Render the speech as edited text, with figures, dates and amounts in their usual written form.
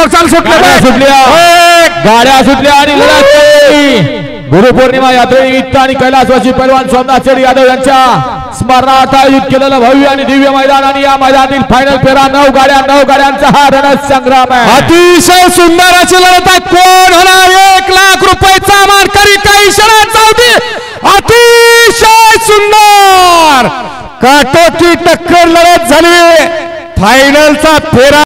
वाटचाल गाड्या सुटल्या आणि लढत गुरुपौर्णिमा यात्रेनिमित्त आणि कैलासवासी पैलवान सोमनाथ यादव यांच्या स्मरणार्थ आयोजित केलेलं भव्य आणि दिव्य मैदान आणि या मैदानातील फायनल फेरा 9 गाड्यांचा हा रणसंग्राम आहे। अतिशय सुंदर अशी लढत आहे। कोण होणार 1 लाख रुपयाचा मानकरी काही क्षणात होती। अतिशय सुंदर काटोची टक्कर लढत झाली। फायनलचा फेरा